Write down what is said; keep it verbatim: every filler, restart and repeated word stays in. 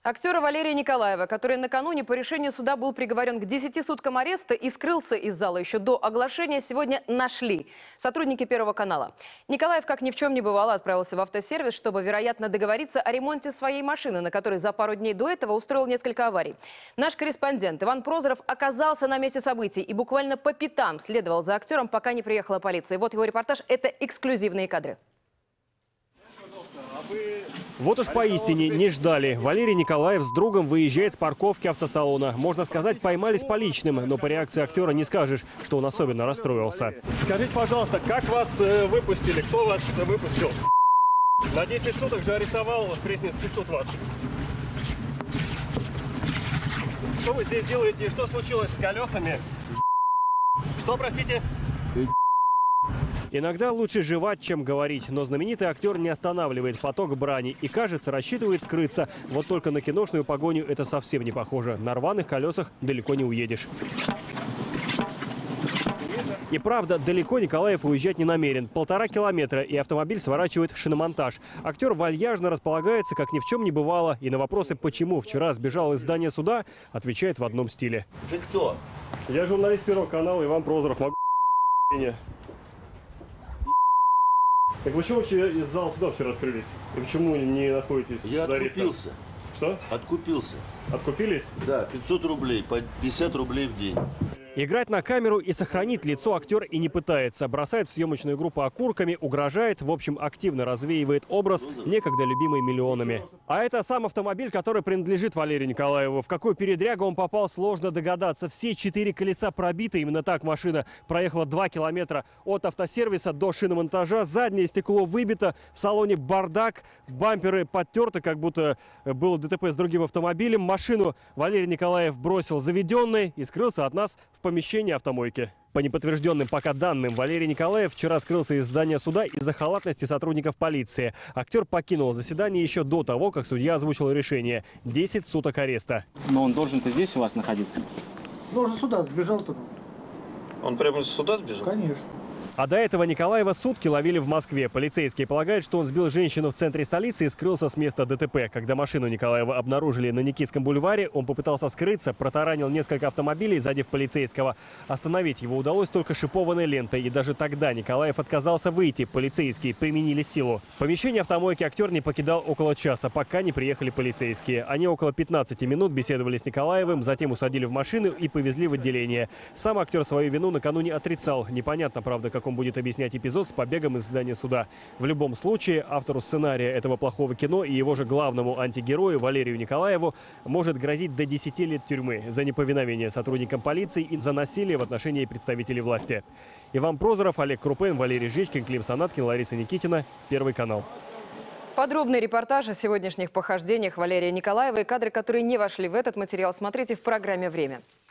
Актера Валерия Николаева, который накануне по решению суда был приговорен к десяти суткам ареста и скрылся из зала еще до оглашения, сегодня нашли сотрудники Первого канала. Николаев, как ни в чем не бывало, отправился в автосервис, чтобы, вероятно, договориться о ремонте своей машины, на которой за пару дней до этого устроил несколько аварий. Наш корреспондент Иван Прозоров оказался на месте событий и буквально по пятам следовал за актером, пока не приехала полиция. Вот его репортаж. Это эксклюзивные кадры. Вот уж поистине не ждали. Валерий Николаев с другом выезжает с парковки автосалона. Можно сказать, поймали с поличным, но по реакции актера не скажешь, что он особенно расстроился. Скажите, пожалуйста, как вас э, выпустили? Кто вас выпустил? На десять суток же арестовал Пресненский суд вас. Что вы здесь делаете? Что случилось с колесами? Что, простите? Иногда лучше жевать, чем говорить, но знаменитый актер не останавливает поток брани и, кажется, рассчитывает скрыться. Вот только на киношную погоню это совсем не похоже. На рваных колесах далеко не уедешь. И правда, далеко Николаев уезжать не намерен. Полтора километра, и автомобиль сворачивает в шиномонтаж. Актер вальяжно располагается, как ни в чем не бывало. И на вопросы, почему вчера сбежал из здания суда, отвечает в одном стиле. Ты кто? Я журналист Первого канала, Иван Прозоров. Могу... Так почему вообще из зала суда вчера открылись? И почему не находитесь? Я откупился. Что? Откупился. Откупились? Да, пятьсот рублей, по пятьдесят рублей в день. Играть на камеру и сохранить лицо актер и не пытается. Бросает в съемочную группу окурками, угрожает, в общем, активно развеивает образ, некогда любимый миллионами. А это сам автомобиль, который принадлежит Валерию Николаеву. В какую передрягу он попал, сложно догадаться. Все четыре колеса пробиты, именно так машина проехала два километра от автосервиса до шиномонтажа. Заднее стекло выбито, в салоне бардак, бамперы подтерты, как будто было ДТП с другим автомобилем. Машину Валерий Николаев бросил заведенной и скрылся от нас в помещении автомойки. По неподтвержденным пока данным, Валерий Николаев вчера скрылся из здания суда из-за халатности сотрудников полиции. Актер покинул заседание еще до того, как судья озвучил решение. десять суток ареста. Но он должен-то здесь у вас находиться? Должен сюда, сбежал-то. Он прямо из суда сбежал? Конечно. А до этого Николаева сутки ловили в Москве. Полицейские полагают, что он сбил женщину в центре столицы и скрылся с места ДТП. Когда машину Николаева обнаружили на Никитском бульваре, он попытался скрыться, протаранил несколько автомобилей, задев полицейского. Остановить его удалось только шипованной лентой. И даже тогда Николаев отказался выйти. Полицейские применили силу. Помещение автомойки актер не покидал около часа, пока не приехали полицейские. Они около пятнадцати минут беседовали с Николаевым, затем усадили в машину и повезли в отделение. Сам актер свою вину накануне отрицал. Непонятно, правда, как он будет объяснять эпизод с побегом из здания суда. В любом случае, автору сценария этого плохого кино и его же главному антигерою Валерию Николаеву может грозить до десяти лет тюрьмы за неповиновение сотрудникам полиции и за насилие в отношении представителей власти. Иван Прозоров, Олег Крупен, Валерий Жичкин, Клим Санаткин, Лариса Никитина. Первый канал. Подробный репортаж о сегодняшних похождениях Валерия Николаева и кадры, которые не вошли в этот материал, смотрите в программе «Время».